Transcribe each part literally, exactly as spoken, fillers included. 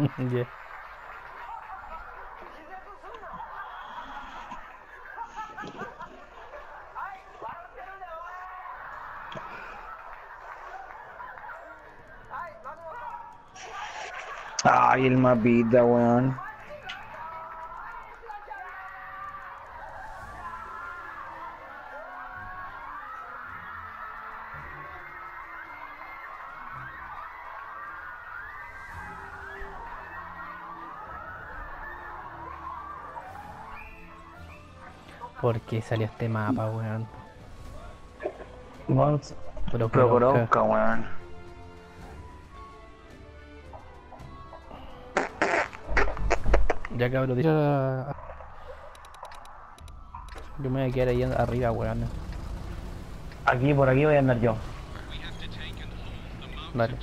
Ya. Ay, el mapita, weón. ¿Por qué salió este mapa, weón? Mons- Prokhorovka. Prokhorovka, weón. Ya cabrón, tira- yo me voy a quedar ahí arriba, weón. Aquí, por aquí voy a andar yo. Dale.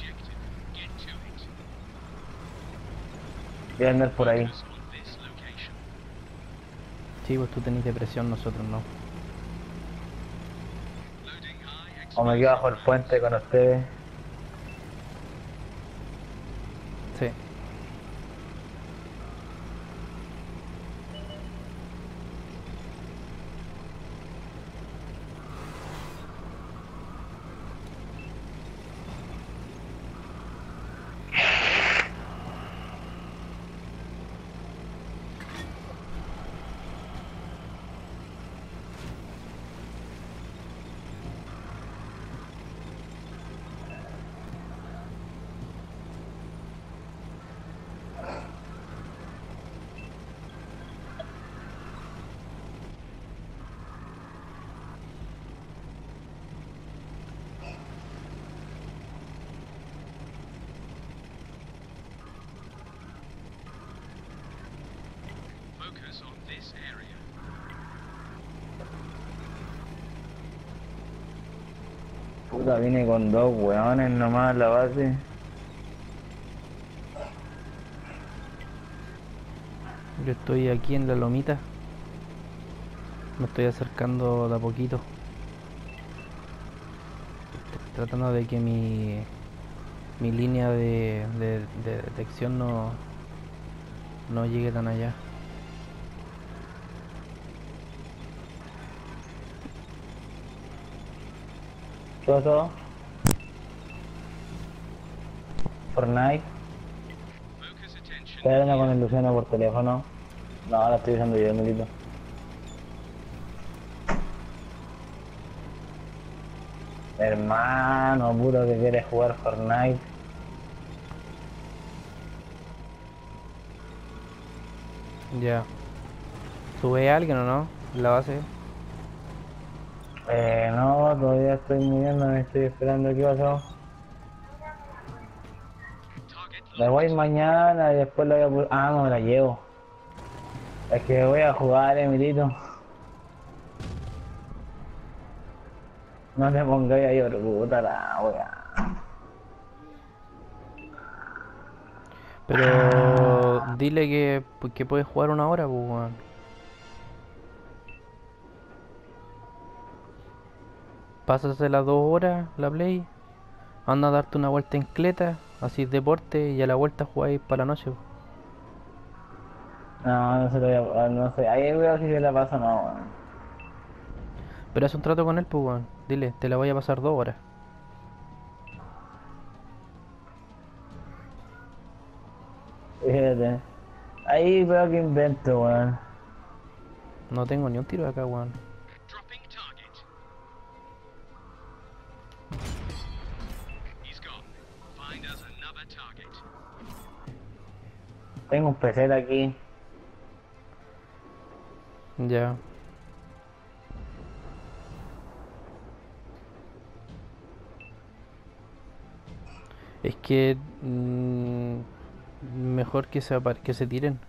Voy a andar por ahí. Sí, pues tú tenés depresión, nosotros no. O me quedo bajo el puente con ustedes. Sí. Puta, vine con dos weones nomás a la base. Yo estoy aquí en la lomita. Me estoy acercando de a poquito. Tratando de que mi, mi línea de, de, de detección no, no llegue tan allá. ¿Qué pasó? Fortnite. Estoy hablando con el Luciano por teléfono. No, ahora estoy usando yo, Emilito. Hermano, puro que quieres jugar Fortnite. Ya. ¿Sube alguien o no? En la base. Eh, no, todavía estoy muriendo, me estoy esperando. ¿Qué pasó? Me voy mañana y después lo voy a... pu- Ah, no me la llevo. Es que voy a jugar, Emilito. No te pongáis ahí, pero puta la wea. Pero dile que, pues, que puedes jugar una hora, pues, weón. Pásase las dos horas la play. Anda a darte una vuelta en cleta. Así deporte y a la vuelta jugáis para la noche, pues. No, no se lo voy a... No sé, ahí voy a ver si se la paso o no, weón. Pero haz un trato con él, pues, weón. Dile, te la voy a pasar dos horas. Fíjate. Ahí veo que invento, weón. No tengo ni un tiro de acá, weón. Tengo un P C de aquí. Ya. Es que... mm, mejor que se, apar- que se tiren.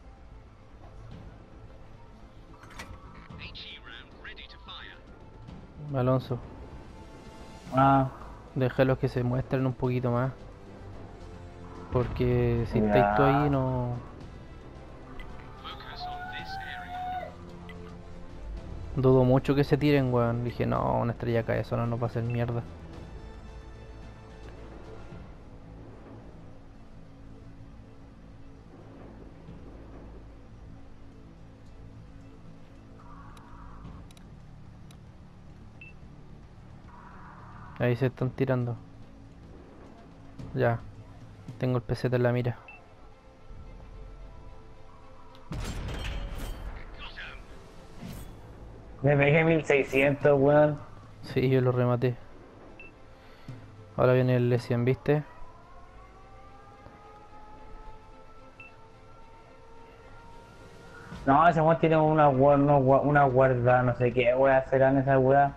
Alonso. Ah, Déjalos que se muestren un poquito más. Porque si estáis tú ahí, ya. no... Dudo mucho que se tiren, weón. Dije, no, una estrella cae, eso no nos va a hacer mierda. Ahí se están tirando. Ya. Tengo el P Z en la mira. Me pegué mil seiscientos, weón. Sí, yo lo rematé. Ahora viene el Lesian, ¿viste? No, ese weón tiene una, gua- una, gua- una guarda, no sé qué weas serán esas weas.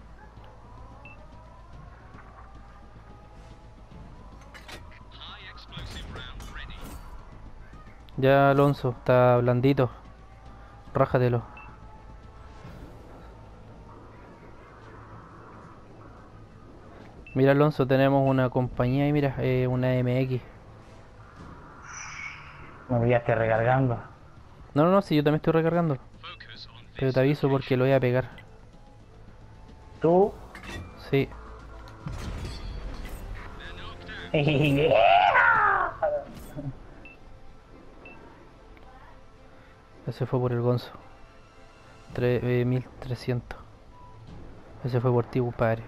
Ya Alonso, está blandito. Rájatelo. Mira Alonso, tenemos una compañía y mira, eh, una M X. Me pillaste recargando. No, no, no, si yo también estoy recargando. Pero te aviso porque lo voy a pegar. ¿Tú? Sí, ese fue por el Gonzo. Tre- eh, mil trescientos. Ese fue por ti, compadre.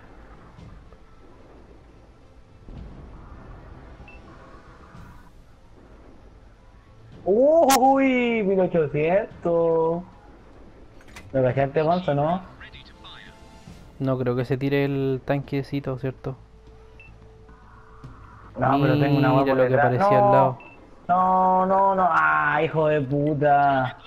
Uy, mil ochocientos. ¿Lo cachaste, Gonzo, no? No creo que se tire el tanquecito, ¿cierto? No, pero tengo una wea Mira por lo que detrás. aparecía al lado. No, no, no, no. Ah, hijo de puta.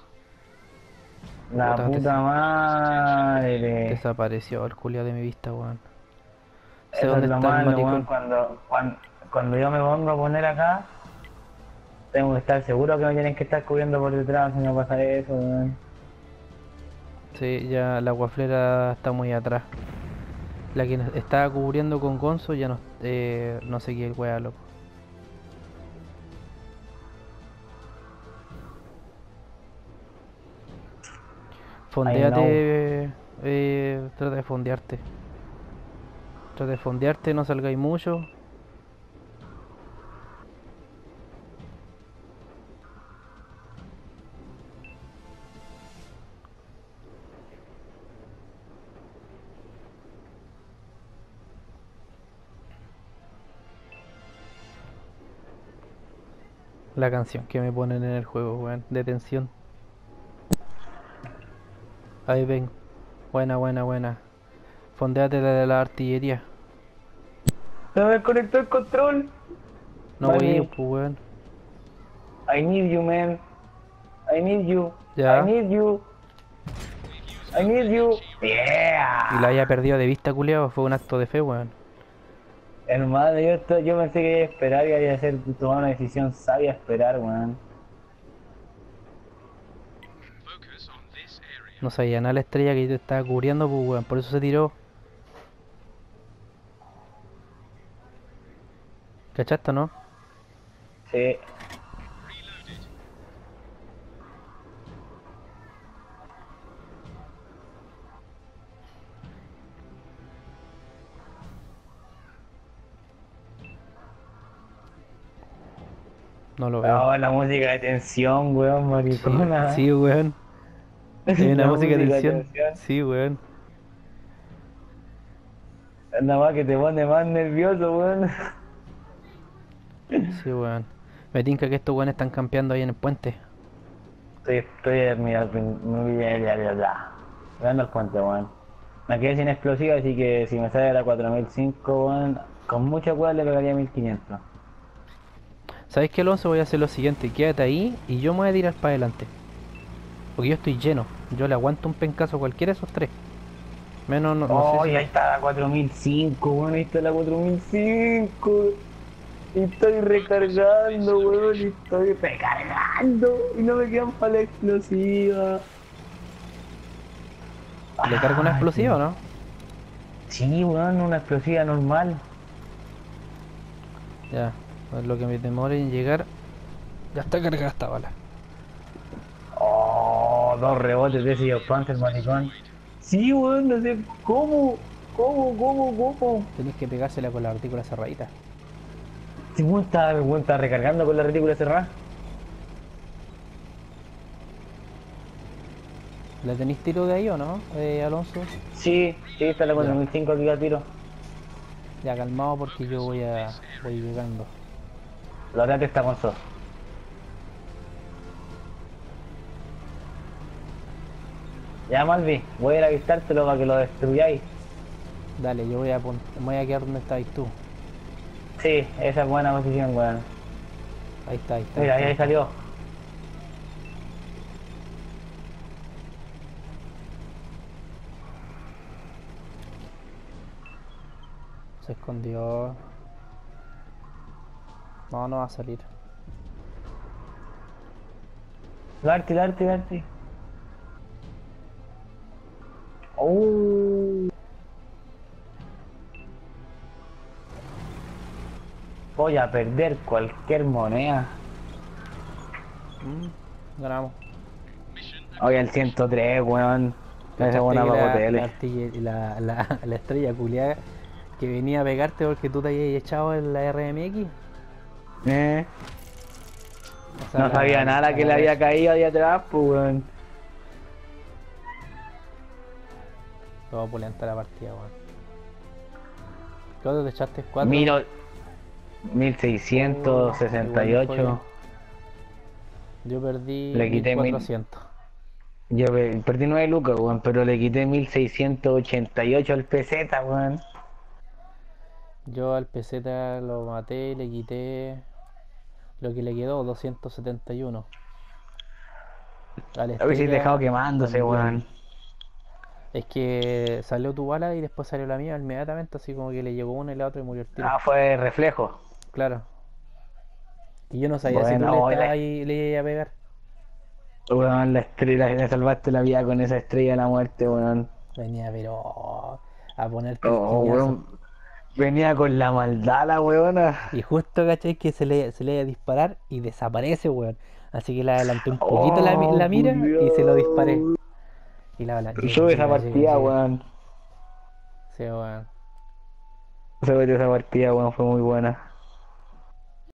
La Puta, des- puta madre. desapareció el culiao de mi vista, weón. Sé Eso es dónde lo está el malo, weón. maricón. Cuando, cuando, cuando yo me pongo a poner acá, tengo que estar seguro que me tienen que estar cubriendo por detrás si no pasa eso, weón. Sí, ya la guaflera está muy atrás. La que nos estaba cubriendo con Gonzo ya no, eh, no sé qué weá, loco. I know. Fondéate, eh, trata de fondearte. Trata de fondearte, no salgáis mucho. La canción que me ponen en el juego, weón, de tensión. Ahí ven, buena, buena, buena. Fondéate la de la artillería. Se me desconectó el control. No voy a ir, Vale. pues, weón. I need you, man. I need you. I Ya. need you. I need you. Y la Yeah. haya perdido de vista, culiao, fue un acto de fe, weón. Hermano, yo, esto- yo pensé que iba a esperar y iba a hacer tomar una decisión sabia esperar, weón. No sabía nada la estrella que te estaba cubriendo, pues, weón. Por eso se tiró. ¿Cachaste, no? Sí. No lo veo. Oh, la música de tensión, weón, Sí, maricona. sí, weón. Hay una La música de música de tensión. tensión. Sí, weón. Nada más que te pone más nervioso, weón. Sí, weón. Me tinca que estos weones están campeando ahí en el puente. Estoy, estoy, mira, muy bien, ya, ya, ya. Dando el puente, weón. Me quedé sin explosiva, así que si me sale la cuatro mil cinco, weón, con mucha cueva le pegaría mil quinientos. ¿Sabes qué, Alonso? Voy a hacer lo siguiente. Quédate ahí y yo me voy a tirar para adelante. Porque yo estoy lleno. Yo le aguanto un pencazo a cualquiera de esos tres. Menos, no, no sé Oh, y si... ahí está la cuatro mil cinco, weón, ahí está la cuatro mil cinco. Y estoy recargando, weón, y estoy recargando. Y no me quedan para la explosiva. ¿Le cargo una Ay, explosiva o qué- no? sí, weón, una explosiva normal. Ya. Pues lo que me demore en llegar... Ya está cargada esta bala. Oh, dos rebotes de ese Panzer, maricón. Sí, weón, no sé cómo, cómo, cómo, cómo. Tenés que pegársela con la artícula cerradita. Si weón está, weón está recargando con la retícula cerrada. ¿Le tenéis tiro de ahí o no, eh, Alonso? Sí, sí, está la Ya. cuatro mil cinco aquí a tiro. Ya calmado porque yo voy a... voy llegando. La otra está con sos. Ya, Malvi, voy a ir a avistártelo para que lo destruyáis. Dale, yo voy a, pon- me voy a quedar donde estabas tú. Sí, esa es buena posición, weón. Ahí está, ahí está. Mira, ahí ahí, ahí está. salió. Se escondió. No, no va a salir. Larti, Larti, Larti. Oh. Voy a perder cualquier moneda. Mm, ganamos. Oye, el ciento tres, weón. Esa es ¿Cachaste buena que para la, la, hoteles. artille- la, la, la estrella culiada que venía a pegarte porque tú te habías echado en la R M X? Eh. O sea, No la, sabía nada a que la le había res. caído ahí atrás, pues, weón. Todo pulenta la partida, weón. ¿Cuánto te echaste? ¿Cuatro? Miro, Oh, igual me fue bien. mil seiscientos sesenta y ocho. Yo perdí Le mil quité mil. cuatrocientos. Yo pe- perdí nueve lucas, weón, pero le quité mil seiscientos ochenta y ocho al peseta, weón. Yo al P Z lo maté y le quité lo que le quedó, doscientos setenta y uno. A la A ver si he dejado estrella quemándose, también. weón. Es que salió tu bala y después salió la mía inmediatamente, así como que le llegó una y la otra y murió el tiro. Ah, fue reflejo. Claro. Y yo no sabía si tú le Bueno, hoy estabas la, ahí, le ibas a pegar. weón, la estrella, le salvaste la vida con esa estrella de la muerte, weón. Venía, pero a ponerte el Oh, piñazo. weón. Venía con la maldad la weona. Y justo, ¿cachai? Que se le, se le iba a disparar y desaparece, weón. Así que le adelanté un poquito la, mi- Oh, la mira y se lo disparé. culiao. Y la bala, llega, Sube esa llega, llega, partida, llega. weón. Sí, weón. Sube esa partida, weón, fue muy buena.